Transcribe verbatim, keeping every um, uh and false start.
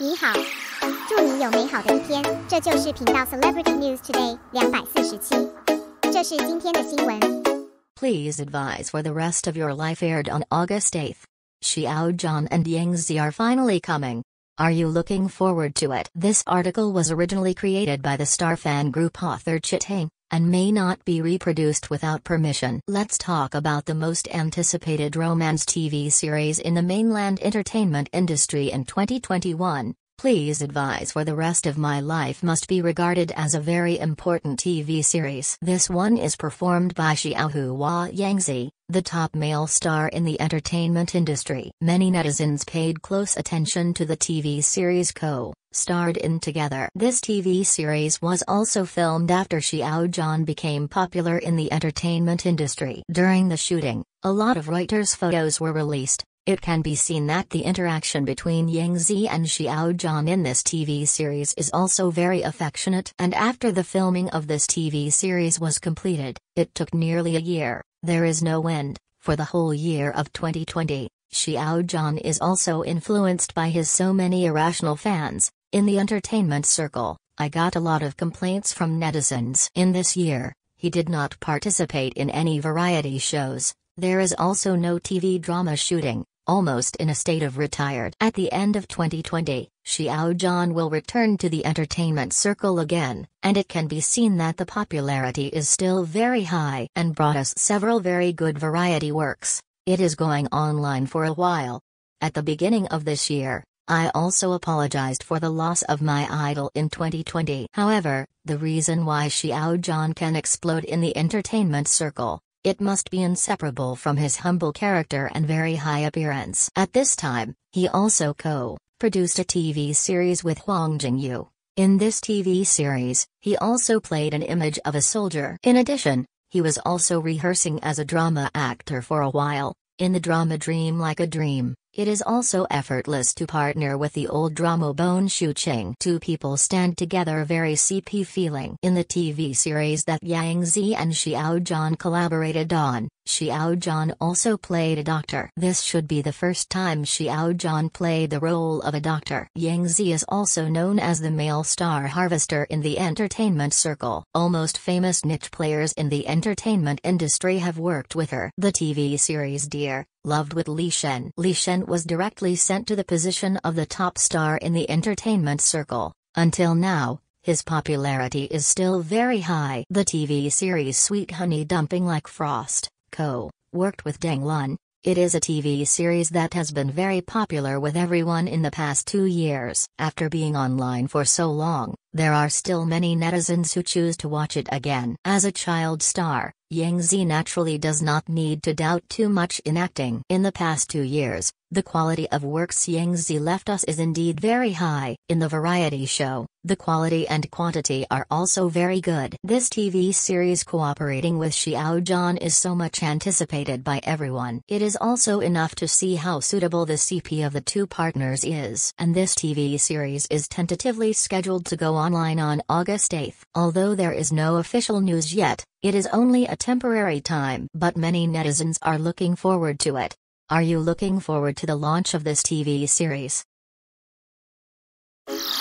你好，祝你有美好的一天。这就是频道 Celebrity News Today 两百四十七，这是今天的新闻。 Please advise for the rest of your life aired on August eighth. Xiao, Zhan and Yangzi are finally coming. Are you looking forward to it? This article was originally created by the star fan group author Chitang, and may not be reproduced without permission. Let's talk about the most anticipated romance T V series in the mainland entertainment industry in twenty twenty-one. Please advise for the rest of my life must be regarded as a very important T V series. This one is performed by Xiao Hua Yangzi, the top male star in the entertainment industry. Many netizens paid close attention to the T V series co-starred in together. This T V series was also filmed after Xiao Zhan became popular in the entertainment industry. During the shooting, a lot of Reuters photos were released. It can be seen that the interaction between Yangzi and Xiao Zhan in this T V series is also very affectionate. And after the filming of this T V series was completed, it took nearly a year. There is no end. For the whole year of twenty twenty, Xiao Zhan is also influenced by his so many irrational fans. In the entertainment circle, I got a lot of complaints from netizens. In this year, he did not participate in any variety shows. There is also no T V drama shooting, almost in a state of retired. At the end of twenty twenty, Xiao Zhan will return to the entertainment circle again, and it can be seen that the popularity is still very high and brought us several very good variety works. It is going online for a while. At the beginning of this year, I also apologized for the loss of my idol in twenty twenty. However, the reason why Xiao Zhan can explode in the entertainment circle, it must be inseparable from his humble character and very high appearance. At this time, he also co-produced a T V series with Huang Jingyu. In this T V series, he also played an image of a soldier. In addition, he was also rehearsing as a drama actor for a while. In the drama Dream Like a Dream, it is also effortless to partner with the old drama Bone Shu Qing. Two people stand together, very C P feeling. In the T V series that Yangzi and Xiao Zhan collaborated on, Xiao Zhan also played a doctor. This should be the first time Xiao Zhan played the role of a doctor. Yangzi is also known as the male star harvester in the entertainment circle. Almost famous niche players in the entertainment industry have worked with her. The T V series Dear Loved with Li Shen. Li Shen was directly sent to the position of the top star in the entertainment circle. Until now, his popularity is still very high. The T V series Sweet Honey Dumping Like Frost, co-worked with Deng Lun. It is a T V series that has been very popular with everyone in the past two years. After being online for so long, there are still many netizens who choose to watch it again. As a child star, Yangzi naturally does not need to doubt too much in acting. In the past two years, the quality of works Yangzi left us is indeed very high. In the variety show, the quality and quantity are also very good. This T V series cooperating with Xiao Zhan is so much anticipated by everyone. It is also enough to see how suitable the C P of the two partners is. And this T V series is tentatively scheduled to go online on August eighth. Although there is no official news yet, it is only a temporary time. But many netizens are looking forward to it. Are you looking forward to the launch of this T V series?